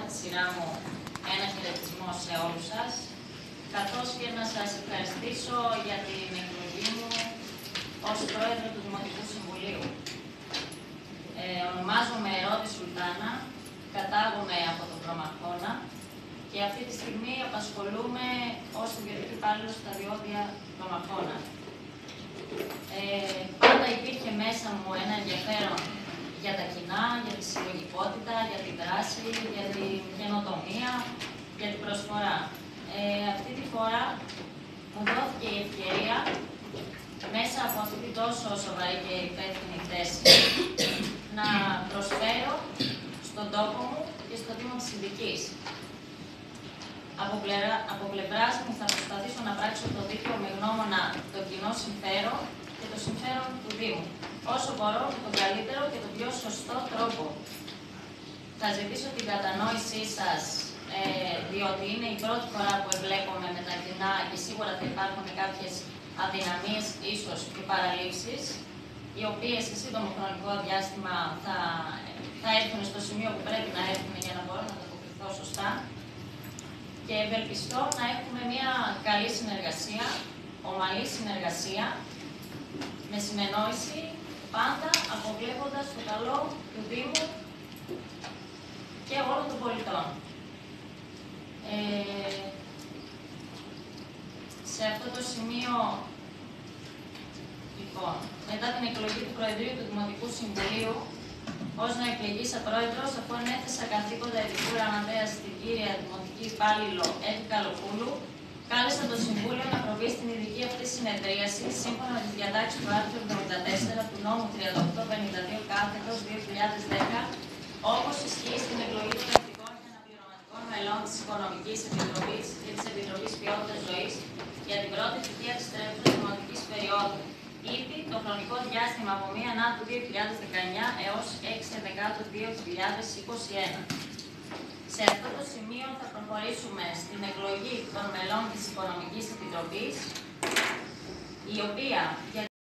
τη σειρά μου ένα χαιρετισμό σε όλους σας, καθώς και να σας ευχαριστήσω για την εκλογή μου ως πρόεδρο του Δημοτικού Συμβουλίου. Ονομάζομαι Ρώτη Σουλτάνα, κατάγομαι από τον Προμαχώνα και αυτή τη στιγμή απασχολούμαι ως ιδιωτική υπάλληλος στα διόδια Προμαχώνα. Πάντα υπήρχε μέσα μου ένα ενδιαφέρον για τα κοινά, για τη συλλογικότητα, για τη δράση, για την καινοτομία, για την προσφορά. Αυτή τη φορά μου δόθηκε η ευκαιρία, μέσα από αυτή την τόσο σοβαρή και υπεύθυνη θέση, να προσφέρω στον τόπο μου και στο Δήμο της Ειδικής. Από πλευράς μου θα προσπαθήσω να πράξω το δίκαιο με γνώμονα το κοινό συμφέρον και το συμφέρον του Δήμου, όσο μπορώ με τον καλύτερο και τον πιο σωστό τρόπο. Θα ζητήσω την κατανόησή σας, διότι είναι η πρώτη φορά που εμπλέκομαι με τα κοινά και σίγουρα θα υπάρχουν κάποιες αδυναμίες ίσως και παραλήψεις, οι οποίες σε σύντομο χρονικό διάστημα θα έρθουν στο σημείο που πρέπει να έρθουν για να μπορώ να ανταποκριθώ σωστά. Και ευελπιστώ να έχουμε μια καλή συνεργασία, ομαλή συνεργασία, με συνεννόηση, πάντα αποβλέποντας το καλό του Δήμου και όλων των πολιτών. Σε αυτό το σημείο, λοιπόν, μετά την εκλογή του Προεδρείου του Δημοτικού Συμβουλίου, ως να εκλεγήσα πρόεδρος, αφού ανέθεσα καθήκοντα ειδικού γραμματέα στην κύρια δημοτική υπάλληλο Εύη Καλοπούλου, κάλεσα το Συμβούλιο να προβεί στην ειδική αυτή συνεδρίαση σύμφωνα με τις διατάξεις του άρθρου 74 του νόμου 3852/2010, όπως ισχύει στην εκλογή των εθνικών και αναπληρωματικών μελών της Οικονομικής Επιτροπής και της Επιτροπής Ποιότητας Ζωής για την πρώτη θητεία της τρέχουσας δημοτικής περίοδου. Ήδη το χρονικό διάστημα από 1 Ιανουαρίου 2019 έως 6 Δεκάτου 2021. Σε αυτό το σημείο θα προχωρήσουμε στην εκλογή των μελών της Οικονομικής Επιτροπής, η οποία